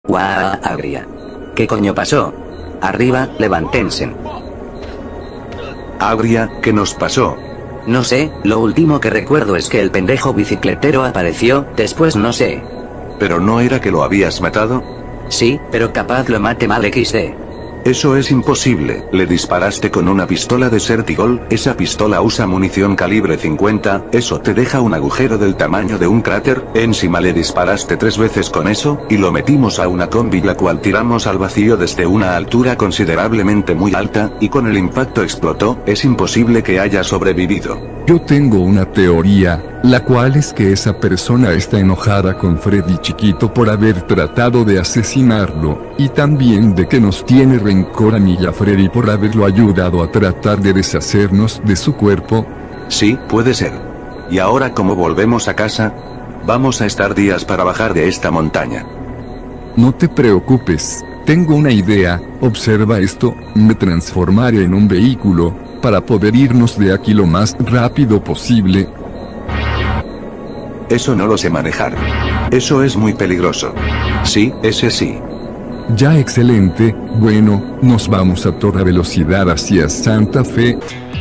¡Guau, Agria! ¿Qué coño pasó? Arriba, levántense. Agria, ¿qué nos pasó? No sé, lo último que recuerdo es que el pendejo bicicletero apareció, después no sé. ¿Pero no era que lo habías matado? Sí, pero capaz lo mate mal XD. Eso es imposible, le disparaste con una pistola de Sertigol, esa pistola usa munición calibre 50, eso te deja un agujero del tamaño de un cráter, encima le disparaste 3 veces con eso, y lo metimos a una combi la cual tiramos al vacío desde una altura considerablemente muy alta, y con el impacto explotó, es imposible que haya sobrevivido. Yo tengo una teoría, la cual es que esa persona está enojada con Freddy chiquito por haber tratado de asesinarlo, y también de que nos tiene rencor a mí y a Freddy por haberlo ayudado a tratar de deshacernos de su cuerpo. Sí, puede ser. ¿Y ahora cómo volvemos a casa? Vamos a estar días para bajar de esta montaña. No te preocupes, tengo una idea, observa esto, me transformaré en un vehículo, para poder irnos de aquí lo más rápido posible. Eso no lo sé manejar. Eso es muy peligroso. Sí, ese sí. Ya excelente, bueno, nos vamos a toda velocidad hacia Santa Fe.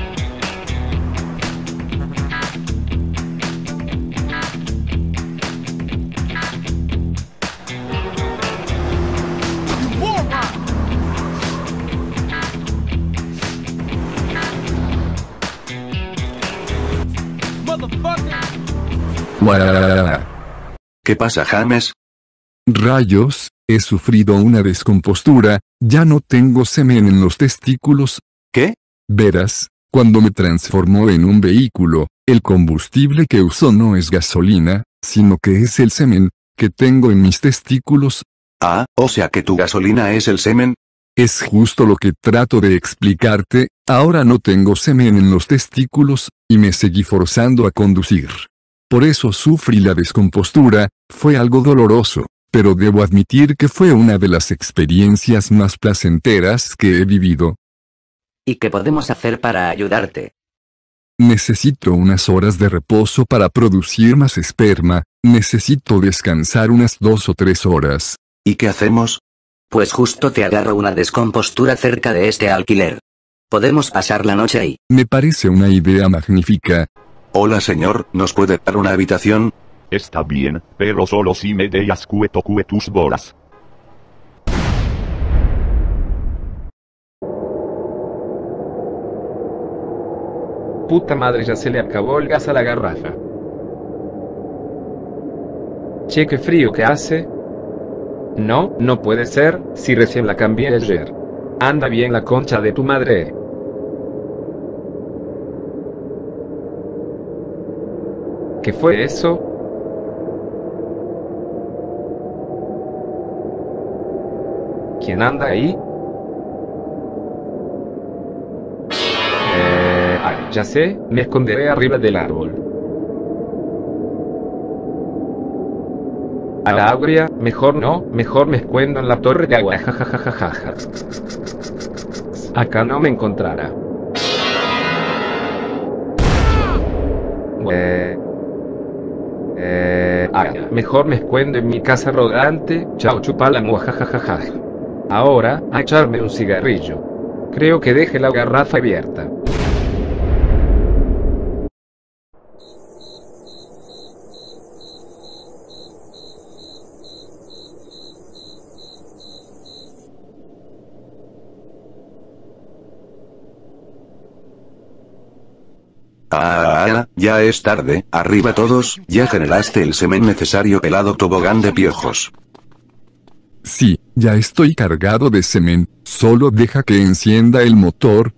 ¿Qué pasa, James? Rayos, he sufrido una descompostura, ya no tengo semen en los testículos. ¿Qué? Verás, cuando me transformó en un vehículo, el combustible que uso no es gasolina, sino que es el semen, que tengo en mis testículos. Ah, o sea que tu gasolina es el semen. Es justo lo que trato de explicarte, ahora no tengo semen en los testículos, y me seguí forzando a conducir. Por eso sufrí la descompostura, fue algo doloroso, pero debo admitir que fue una de las experiencias más placenteras que he vivido. ¿Y qué podemos hacer para ayudarte? Necesito unas horas de reposo para producir más esperma, necesito descansar unas 2 o 3 horas. ¿Y qué hacemos? Pues justo te agarro una descompostura cerca de este alquiler. Podemos pasar la noche ahí. Me parece una idea magnífica. Hola señor, ¿nos puede dar una habitación? Está bien, pero solo si me dejas tus bolas. Puta madre, ya se le acabó el gas a la garrafa. Che, qué frío que hace. No, no puede ser, si recién la cambié ayer. Anda bien la concha de tu madre. ¿Qué fue eso? ¿Quién anda ahí? Ya sé, me esconderé arriba del árbol. A la Agria, mejor no, mejor me escondo en la torre de agua. Jajajajaja. Acá no me encontrará. Mejor me escondo en mi casa rodante. Chao chupala muajajajaja. Ahora, a echarme un cigarrillo. Creo que deje la garrafa abierta. Ya es tarde, arriba todos, ya generaste el semen necesario pelado tobogán de piojos. Sí, ya estoy cargado de semen, solo deja que encienda el motor.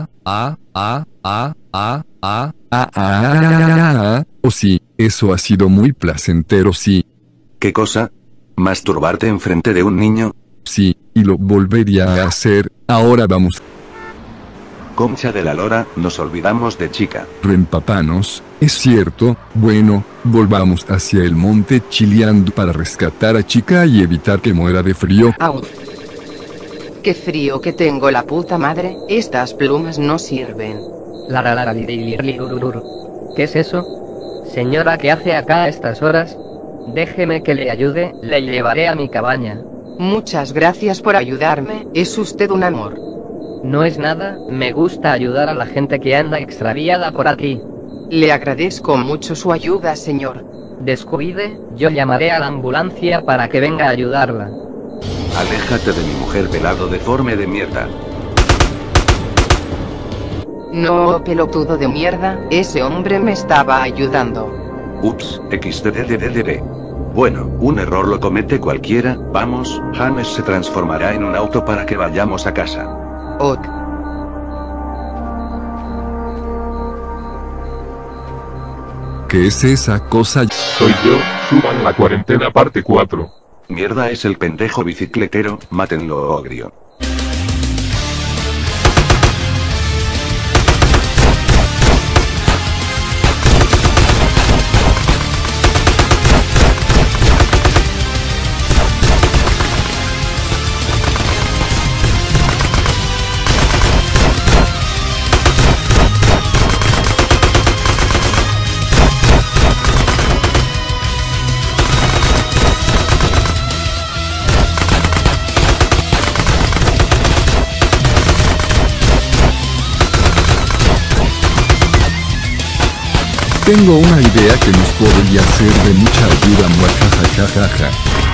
Oh sí, eso ha sido muy placentero, sí. ¿Qué cosa? ¿Masturbarte enfrente de un niño? Sí, y lo volvería a hacer, ahora vamos. Concha de la lora, nos olvidamos de chica. Reempapanos, es cierto, bueno, volvamos hacia el monte chileando para rescatar a chica y evitar que muera de frío. Au. Qué frío que tengo la puta madre, estas plumas no sirven. ¿Qué es eso? Señora, ¿qué hace acá a estas horas? Déjeme que le ayude, le llevaré a mi cabaña. Muchas gracias por ayudarme, es usted un amor. No es nada, me gusta ayudar a la gente que anda extraviada por aquí. Le agradezco mucho su ayuda, señor. Descuide, yo llamaré a la ambulancia para que venga a ayudarla. Aléjate de mi mujer, pelado deforme de mierda. No, pelotudo de mierda, ese hombre me estaba ayudando. Ups, xdddddd. Bueno, un error lo comete cualquiera. Vamos, James se transformará en un auto para que vayamos a casa. Ok. ¿Qué es esa cosa? Soy yo, suban la cuarentena parte 4. Mierda, es el pendejo bicicletero, mátenlo, ogrio. Tengo una idea que nos podría ser de mucha ayuda, muajajajajaja.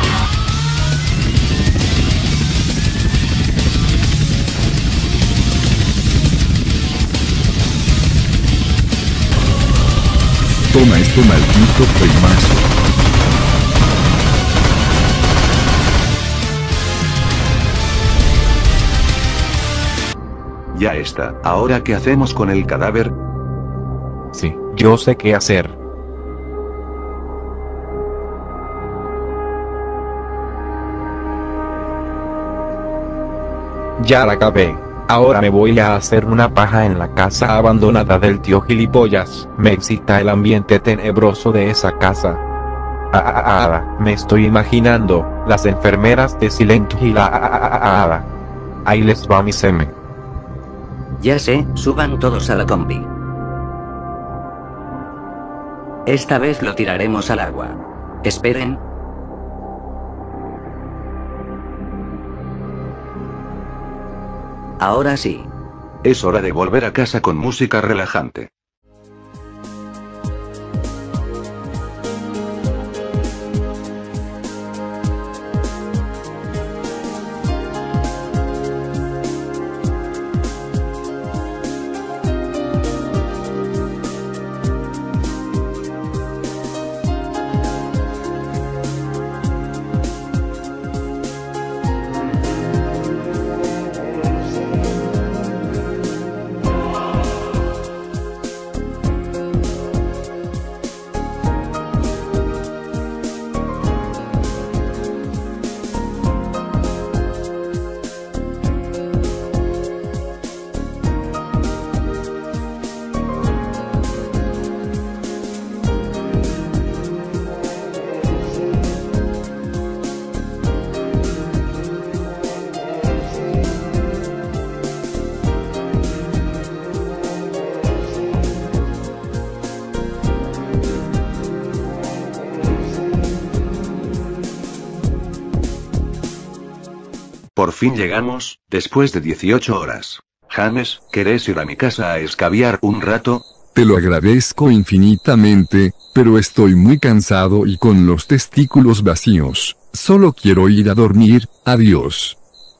Toma esto, maldito primazo. Ya está. ¿Ahora qué hacemos con el cadáver? Sí, yo sé qué hacer. Ya la acabé. Ahora me voy a hacer una paja en la casa abandonada del tío gilipollas. Me excita el ambiente tenebroso de esa casa. Me estoy imaginando las enfermeras de Silent Hill. Ahí les va mi semen. Ya sé, suban todos a la combi. Esta vez lo tiraremos al agua. Esperen. Ahora sí. Es hora de volver a casa con música relajante. Por fin llegamos, después de 18 horas. James, ¿querés ir a mi casa a escabiar un rato? Te lo agradezco infinitamente, pero estoy muy cansado y con los testículos vacíos. Solo quiero ir a dormir, adiós.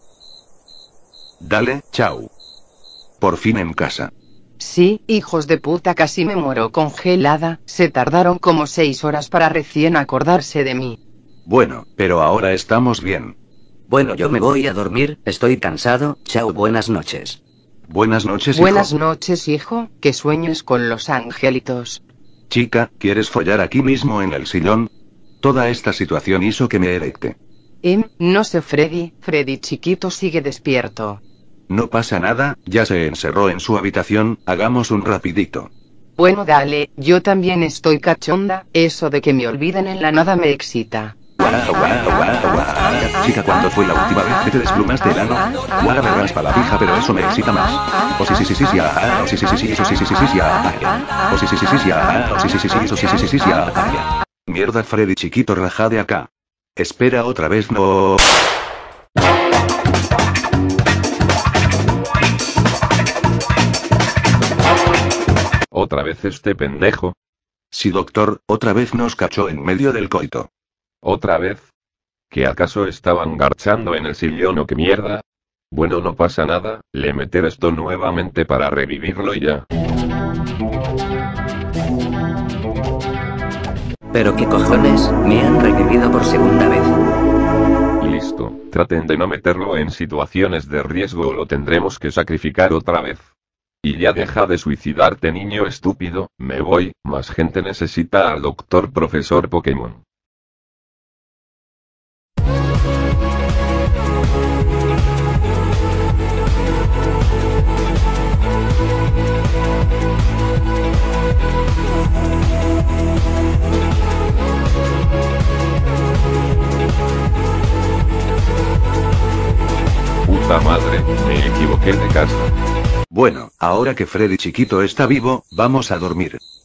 Dale, chao. Por fin en casa. Sí, hijos de puta, casi me muero congelada, se tardaron como 6 horas para recién acordarse de mí. Bueno, pero ahora estamos bien. Bueno, yo me voy a dormir, estoy cansado, chao, buenas noches. Buenas noches, hijo. Buenas noches, hijo, que sueñes con los angelitos. Chica, ¿quieres follar aquí mismo en el sillón? Toda esta situación hizo que me erecte. No sé, Freddy chiquito sigue despierto. No pasa nada, ya se encerró en su habitación, hagamos un rapidito. Bueno, dale, yo también estoy cachonda, eso de que me olviden en la nada me excita. Chica, ¿cuándo fue la última vez que te desplumaste el ano? Guara me raspa la pija, pero eso me excita más. O sí, ya. O sí, eso sí, ya. O sí, ya. O sí, eso sí, ya. Mierda, Freddy chiquito, raja de acá. Espera, otra vez no. otra vez este pendejo? Sí, doctor, otra vez nos cachó en medio del coito. ¿Otra vez? ¿Que acaso estaban garchando en el sillón o qué mierda? Bueno, no pasa nada, le meter esto nuevamente para revivirlo y ya. Pero qué cojones, me han revivido por segunda vez. Listo, traten de no meterlo en situaciones de riesgo o lo tendremos que sacrificar otra vez. Y ya deja de suicidarte, niño estúpido, me voy, más gente necesita al doctor profesor Pokémon. Puta madre, me equivoqué de casa. Bueno, ahora que Freddy chiquito está vivo, vamos a dormir.